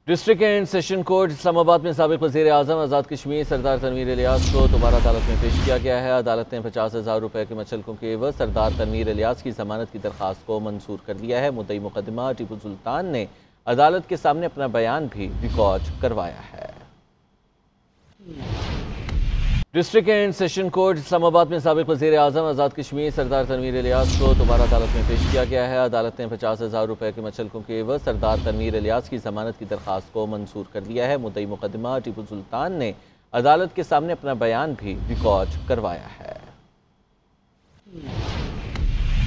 District and session court Islamabad में साबिक वज़ीर आज़म आज़ाद कश्मीर सरदार तनवीर इलियास को दोबारा अदालत में पेश किया गया है। अदालत ने 50,000 रुपये के मचलकों के एवज सरदार तनवीर इलियास की जमानत की दरख्वास्त को मंजूर कर लिया है। मुद्दई मुकदमा टीपू सुल्तान ने अदालत के सामने अपना बयान भी रिकॉर्ड करवाया है। District and session court Islamabad में साबिक वज़ीर आज़म आज़ाद कश्मीर सरदार तनवीर इलियास को दोबारा अदालत में पेश किया गया है। अदालत ने 50,000 रुपये के मचलकों के एवज सरदार तनवीर इलियास की जमानत की दरख्वास्त को मंजूर कर लिया है। मुद्दई मुकदमा टीपू सुल्तान ने अदालत के सामने अपना बयान भी रिकॉर्ड करवाया है।